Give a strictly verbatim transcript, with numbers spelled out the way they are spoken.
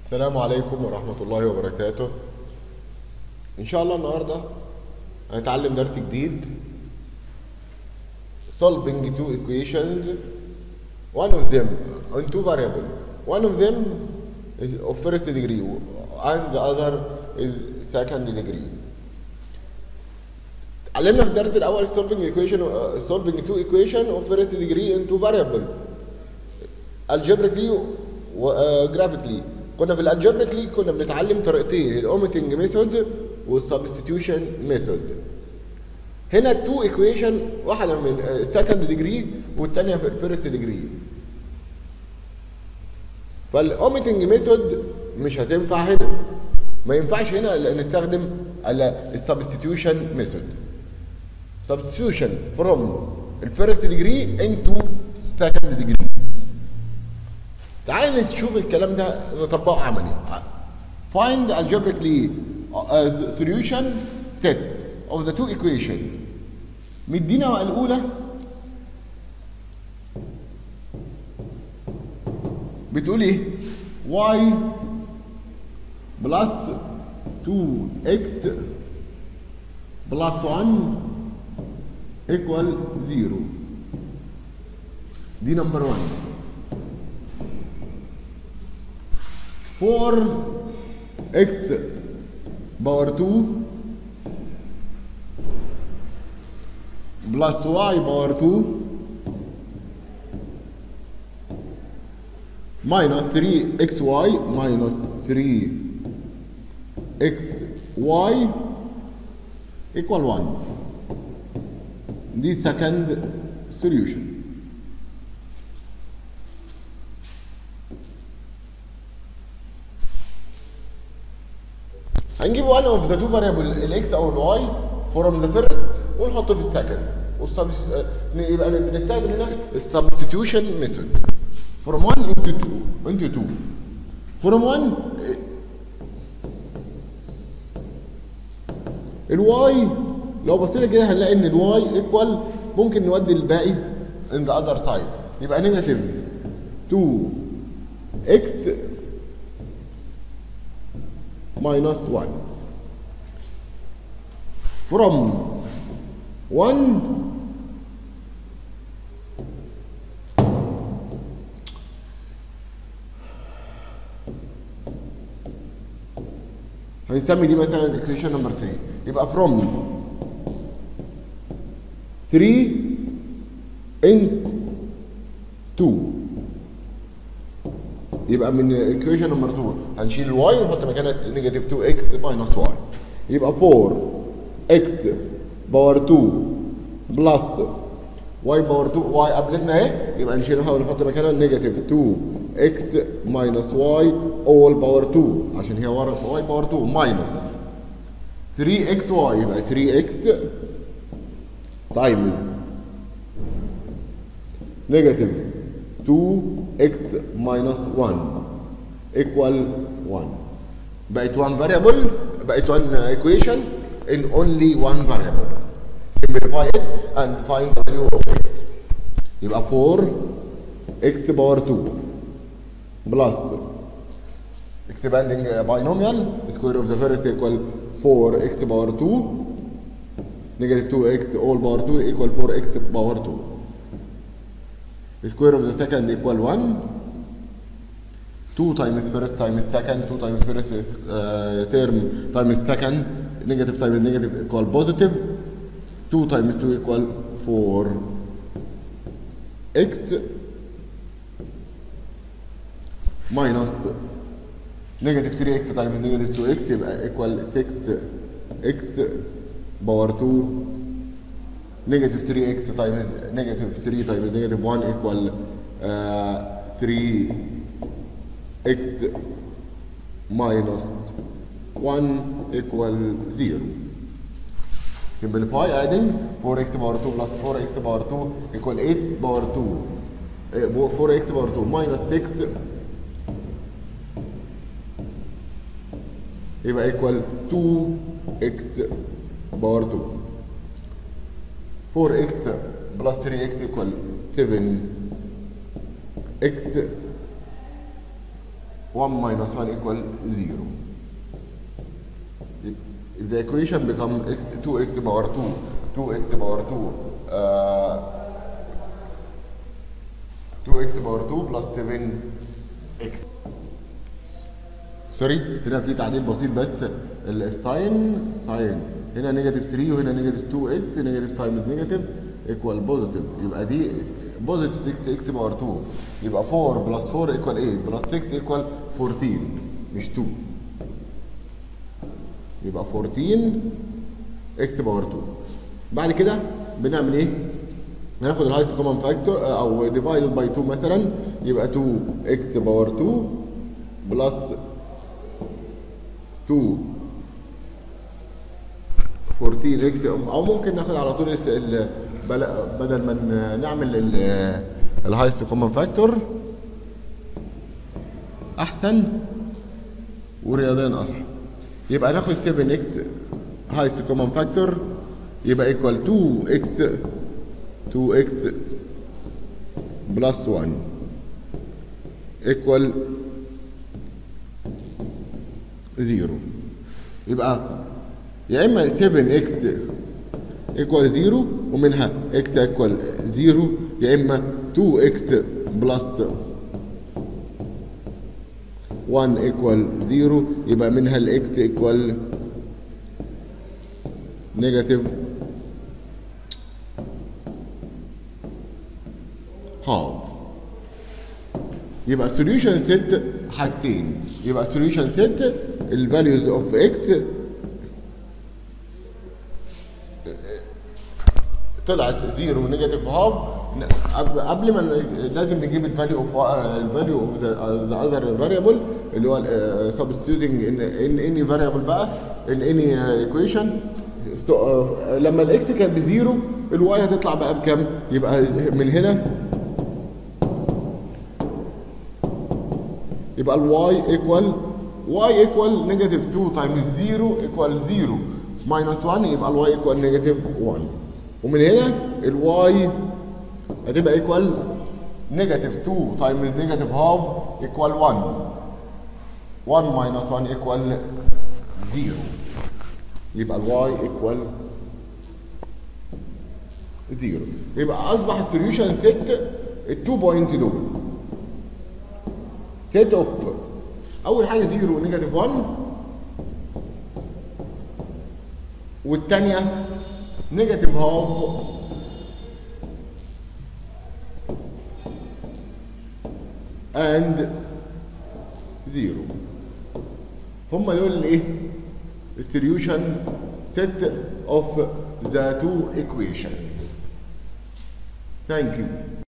السلام عليكم ورحمة الله وبركاته. إن شاء الله النهاردة هنتعلم درس جديد solving two equations, one of them on two variables. One of them is of first degree and the other is second degree. اتعلمنا في الدرس الأول solving equation uh, solving two equation of first degree in two variables algebraically و uh, graphically. كنا في الالجبريكلي كنا بنتعلم طريقتين، الاوميتنج ميثود والسبستيتيوشن ميثود. هنا التو ايكويشن واحده من سكند ديجري والثانيه في الفيرست ديجري. فالاوميتنج ميثود مش هتنفع هنا، ما ينفعش هنا الا نستخدم السبستيتيوشن ميثود. سبستيتيوشن فروم الفيرست ديجري انتو سكند ديجري. تعالى نشوف الكلام ده نطبقه عملي. Find algebraically a solution set of the two equation. مدينا الأولى بتقول إيه؟ y plus two x plus one equal zero. دي نمبر one. four x power two plus y power two minus three x y minus three x y equal one. The second solution. هنجيب one of the two variable الاكس او الواي from the first ونحطه في السكند، يبقى بنستخدم هنا السبستيتيوشن ميثود from one into two into two. from one الواي لو بصينا كده هنلاقي ان الواي ايكوال، ممكن نودي الباقي in the other side يبقى نيجاتيف two x minus one. From one هنسمي دي مثلا equation number three. يبقى from three in two. يبقى من equation number two هنشيل الواي ونحط مكانها نيجاتيف two x minus y. يبقى four x باور two بلس y باور two. y قابلتنا اهي يبقى نشيلها ونحط مكانها نيجاتيف two x minus y all باور two عشان هي ورا y باور two minus three x y. يبقى three x تايمز نيجاتيف two x minus one equal one. بقت one variable، بقت one equation in only one variable. Simplify it and find the value of x. يبقى four x power two plus expanding binomial square of the first equal four x power two negative two x all power two equal four x power two. Square of the second equal one. two times first times second, two times first uh, term times second, negative times negative equal positive. two times two equal four x minus negative three x times negative two x يبقى equal six x power two. Negative three x times negative three times negative one equal uh, three x minus one equal zero. Simplify adding four x power two plus four x power two equal eight power two. Uh, four x power two minus six يبقى equal two x power two. four x plus three x equal seven x one minus one equal zero. The equation become x two x power two, two x power two, uh, two x power two plus seven x. سوري هنا في تعديل بسيط بس الساين ساين هنا نيجاتيف ثلاثة وهنا نيجاتيف اتنين اكس نيجاتيف تايمز نيجاتيف ايكوال بوزيتيف يبقى دي بوزيتيف ستة اكس باور اتنين يبقى أربعة بلس أربعة ايكوال تمانية بلس ستة ايكوال أربعتاشر مش اتنين يبقى أربعتاشر اكس باور اتنين. بعد كده بنعمل ايه؟ هناخد الهايست كومن فاكتور او ديفايدد باي اتنين مثلا يبقى اتنين اكس باور اتنين بلس اتنين أربعتاشر اكس او ممكن ناخد على طول بدل ما نعمل الهايست كومن فاكتور احسن ورياضيا اصح. يبقى ناخد سبعة اكس هايست كومن فاكتور يبقى ايكوال اتنين اكس اتنين اكس بلس واحد ايكوال صفر. يبقى يا اما سبعة اكس ايكوال صفر ومنها اكس ايكوال صفر يا اما اتنين اكس بلس واحد ايكوال صفر يبقى منها الاكس ايكوال نيجاتيف هاف. يبقى solution set حاجتين يبقى solution set ال values of x طلعت صفر ونيجاتيف هاف قبل ما لازم نجيب الفاليو اوف الفاليو اوف ذا اذر فاريبل اللي هو substituting in in any variable بقى in any equation. so, uh, لما الاكس كان بزيرو الواي هتطلع بقى بكام؟ يبقى من هنا يبقى الواي ايكوال واي ايكوال نيجاتيف اتنين تايمز صفر ايكوال صفر ماينس واحد يبقى الواي ايكوال نيجاتيف واحد. ومن هنا الواي هتبقى ايكوال نيجاتيف اتنين تايمز نيجاتيف هاف ايكوال واحد واحد ماينس واحد ايكوال صفر يبقى الواي ايكوال صفر. يبقى اصبح السوليوشن ست التو بوينت دول set of اول حاجه صفر ونيجاتيف واحد والثانيه نيجاتيف هاف اند صفر. هم دول الايه؟ السوليوشن set of the two equations. Thank you.